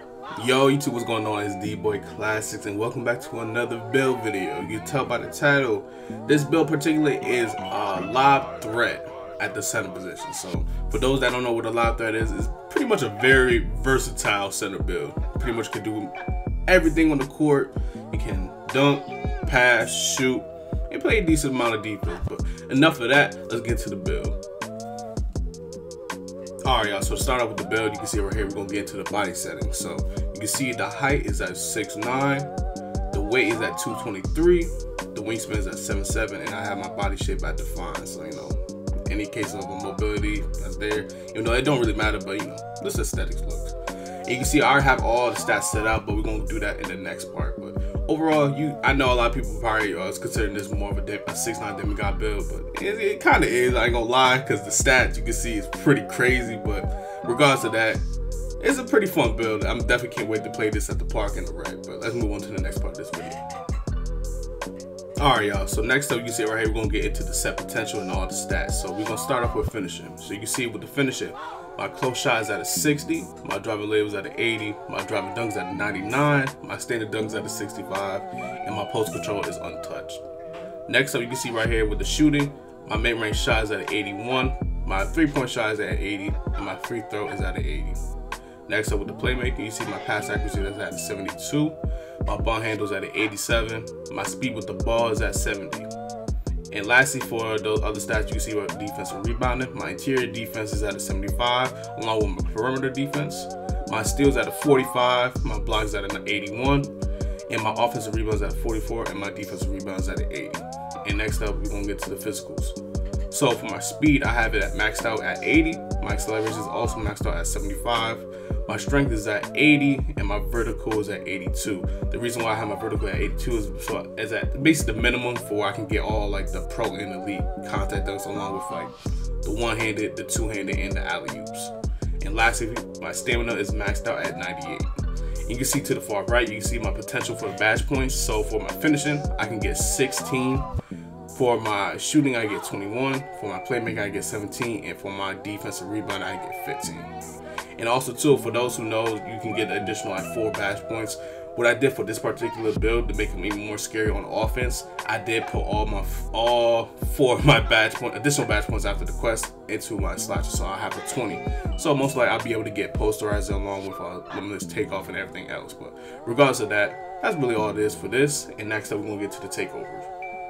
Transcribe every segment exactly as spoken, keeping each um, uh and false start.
Yo YouTube, what's going on? It's D-Boy Classics and welcome back to another build video. You can tell by the title, this build particularly is a lob threat at the center position. So for those that don't know what a lob threat is, it's pretty much a very versatile center build. Pretty much can do everything on the court. You can dunk, pass, shoot, and play a decent amount of defense. But enough of that, let's get to the build. Alright y'all, so to start off with the build, you can see right here we're going to get into the body setting. So you can see the height is at six nine, the weight is at two twenty-three, the wingspan is at seven seven, and I have my body shape at defined. So, you know, any case of a mobility that's there, you know, it don't really matter, but you know, this aesthetics looks. And you can see I already have all the stats set out, but we're going to do that in the next part. But overall, you, I know a lot of people probably uh, is considering this more of a, a six nine demigod build, but it, it kind of is, I ain't gonna lie, because the stats you can see is pretty crazy. But regardless of that, it's a pretty fun build. I definitely can't wait to play this at the park in the red. But let's move on to the next part of this video. Alright y'all, so next up you can see right here we're going to get into the set potential and all the stats. So we're going to start off with finishing. So you can see with the finishing, my close shot is at a sixty, my driving layup is at an eighty, my driving dunk is at a ninety-nine, my standard dunk is at a sixty-five, and my post control is untouched. Next up you can see right here with the shooting, my mid-range shot is at an eighty-one, my three-point shot is at an eighty, and my free throw is at an eighty. Next up with the playmaking, you see my pass accuracy is at a seventy-two, my ball handle is at an eighty-seven, my speed with the ball is at seventy. And lastly, for those other stats, you can see what defense and rebounding. My interior defense is at a seventy-five, along with my perimeter defense. My steals at a forty-five, my blocks at an eighty-one, and my offensive rebounds at forty-four, and my defensive rebounds at an eighty. And next up, we're gonna get to the physicals. So for my speed, I have it at maxed out at eighty. My acceleration is also maxed out at seventy-five. My strength is at eighty, and my vertical is at eighty-two. The reason why I have my vertical at eighty-two is so is at basically the minimum for where I can get all like the pro and elite contact dunks, along with like the one-handed, the two-handed, and the alley-oops. And lastly, my stamina is maxed out at ninety-eight. You can see to the far right, you can see my potential for badge points. So for my finishing, I can get sixteen. For my shooting, I get twenty-one. For my playmaking, I get seventeen. And for my defensive rebound, I get fifteen. And also too, for those who know, you can get additional like four badge points. What I did for this particular build to make them even more scary on offense, I did put all my all four of my badge point, additional badge points after the quest into my slasher, so I have a twenty. So most likely I'll be able to get posterizer along with uh, limitless takeoff and everything else. But regardless of that, that's really all it is for this. And next up, we're gonna get to the takeovers.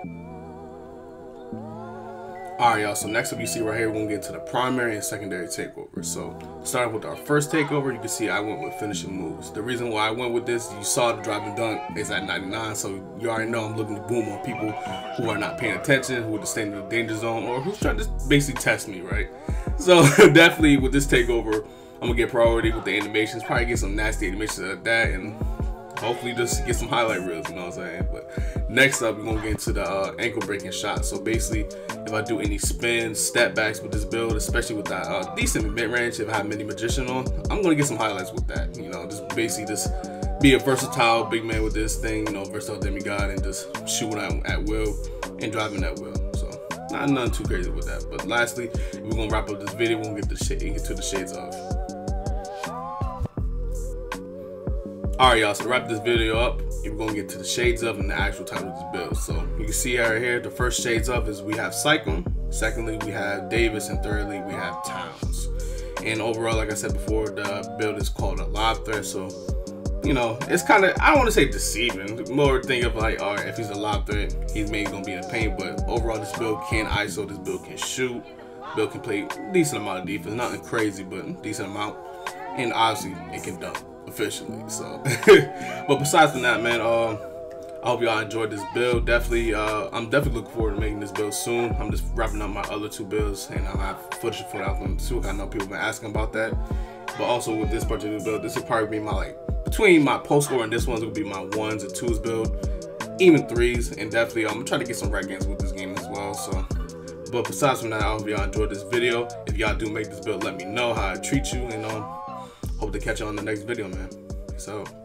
Alright y'all, so next up you see right here, we're going to get into the primary and secondary takeovers. So starting with our first takeover, you can see I went with finishing moves. The reason why I went with this, you saw the driving dunk is at ninety-nine, so you already know I'm looking to boom on people who are not paying attention, who are staying in the danger zone, or who's trying to basically test me, right? So definitely with this takeover, I'm going to get priority with the animations, probably get some nasty animations like that, and hopefully just get some highlight reels, you know what I'm saying? But next up, we're going to get into the uh, ankle breaking shot. So basically, if I do any spins, step backs with this build, especially with that uh, decent mid-range, if I have mini magician on, I'm going to get some highlights with that. You know, just basically just be a versatile big man with this thing, you know, versatile demigod, and just shooting at, at will and driving at will. So not nothing too crazy with that. But lastly, we're going to wrap up this video. We're going to get, the sh get to the shades of. Alright y'all, so to wrap this video up, we're going to get to the shades of and the actual title of this build. So you can see right here, the first shades of is we have Cyclone, secondly we have Davis, and thirdly we have Towns. And overall, like I said before, the build is called a lob threat. So, you know, it's kind of, I don't want to say deceiving, more think of like, alright, if he's a lob threat, he's maybe going to be in the paint, but overall this build can I S O, this build can shoot, build can play a decent amount of defense, nothing crazy, but a decent amount, and obviously it can dunk officially. So but besides from that, man, um I hope y'all enjoyed this build. Definitely uh I'm definitely looking forward to making this build soon. I'm just wrapping up my other two builds, and I'll have footage for that one too. I know people have been asking about that. But also with this particular build, this will probably be my, like, between my post score and this one's will be my ones and twos build, even threes. And definitely I'm gonna try to get some right games with this game as well. So but besides from that, I hope y'all enjoyed this video. If y'all do make this build, let me know how I treat you, and um hope to catch you on the next video, man. Peace out.